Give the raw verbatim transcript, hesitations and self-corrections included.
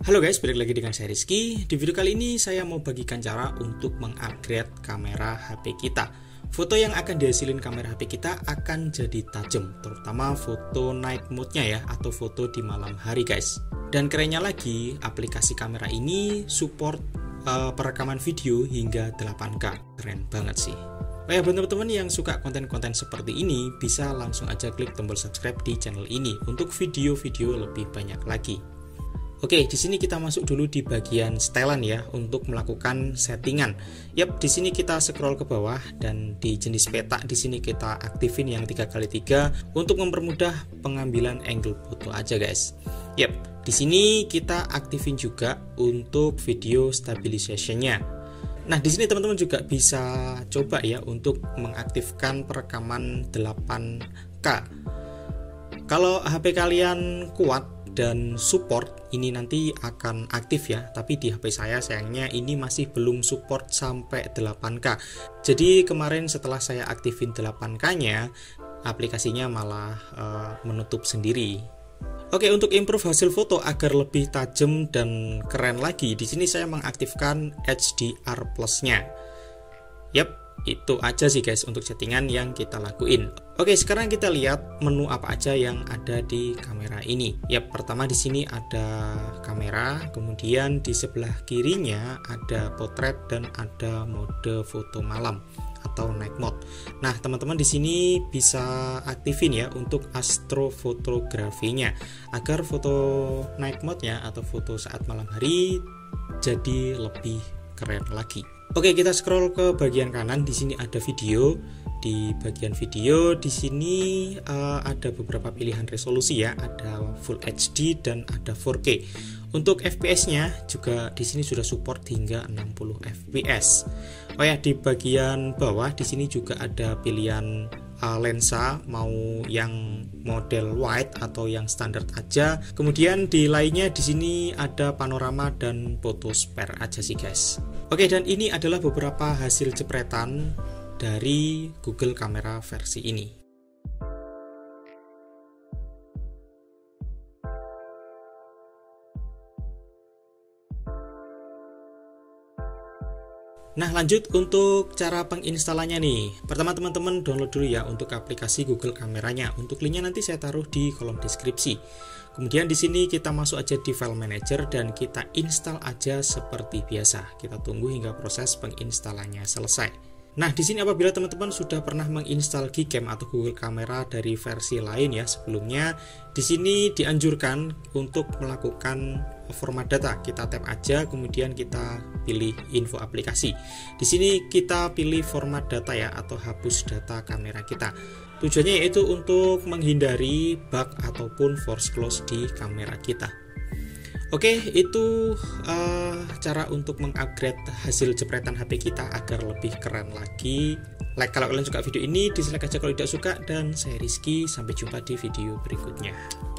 Halo guys, balik lagi dengan saya Rizky. Di video kali ini saya mau bagikan cara untuk mengupgrade kamera H P kita. Foto yang akan dihasilin kamera H P kita akan jadi tajam, terutama foto night mode-nya ya, atau foto di malam hari guys. Dan kerennya lagi, aplikasi kamera ini support uh, perekaman video hingga delapan K. Keren banget sih. Oh ya, buat teman-teman yang suka konten-konten seperti ini, bisa langsung aja klik tombol subscribe di channel ini untuk video-video lebih banyak lagi. Oke, di sini kita masuk dulu di bagian setelan ya untuk melakukan settingan. Yap, di sini kita scroll ke bawah dan di jenis peta di sini kita aktifin yang tiga kali tiga untuk mempermudah pengambilan angle foto aja guys. Yap, di sini kita aktifin juga untuk video stabilization-nya. Nah, di sini teman-teman juga bisa coba ya untuk mengaktifkan perekaman delapan K. Kalau H P kalian kuat dan support, ini nanti akan aktif ya, tapi di H P saya sayangnya ini masih belum support sampai delapan K. Jadi kemarin setelah saya aktifin delapan K nya, aplikasinya malah uh, menutup sendiri. Oke, untuk improve hasil foto agar lebih tajam dan keren lagi, di sini saya mengaktifkan H D R plus-nya. Yap, itu aja sih guys untuk settingan yang kita lakuin. Oke, sekarang kita lihat menu apa aja yang ada di kamera ini. Ya, pertama di sini ada kamera, kemudian di sebelah kirinya ada potret dan ada mode foto malam atau night mode. Nah, teman-teman di sini bisa aktifin ya untuk astrofotografinya agar foto night mode-nya atau foto saat malam hari jadi lebih keren lagi. Oke, kita scroll ke bagian kanan. Di sini ada video. Di bagian video di sini uh, ada beberapa pilihan resolusi ya. Ada Full H D dan ada four K. Untuk F P S-nya juga di sini sudah support hingga enam puluh F P S. Oh ya, di bagian bawah di sini juga ada pilihan uh, lensa, mau yang model wide atau yang standar aja. Kemudian di lainnya di sini ada panorama dan foto spare aja sih guys. Oke, dan ini adalah beberapa hasil jepretan dari Google Kamera versi ini. Nah, lanjut untuk cara penginstalannya nih. Pertama teman-teman download dulu ya untuk aplikasi Google Kameranya. Untuk linknya nanti saya taruh di kolom deskripsi. Kemudian di sini kita masuk aja di File Manager dan kita install aja seperti biasa. Kita tunggu hingga proses penginstalannya selesai. Nah, di sini apabila teman-teman sudah pernah menginstal Gcam atau Google Kamera dari versi lain ya sebelumnya, di sini dianjurkan untuk melakukan format data. Kita tap aja, kemudian kita pilih info aplikasi. Di sini kita pilih format data ya atau hapus data kamera kita. Tujuannya yaitu untuk menghindari bug ataupun force close di kamera kita. Oke, itu uh, cara untuk mengupgrade hasil jepretan H P kita agar lebih keren lagi. Like kalau kalian suka video ini, dislike aja kalau tidak suka, dan saya Rizky, sampai jumpa di video berikutnya.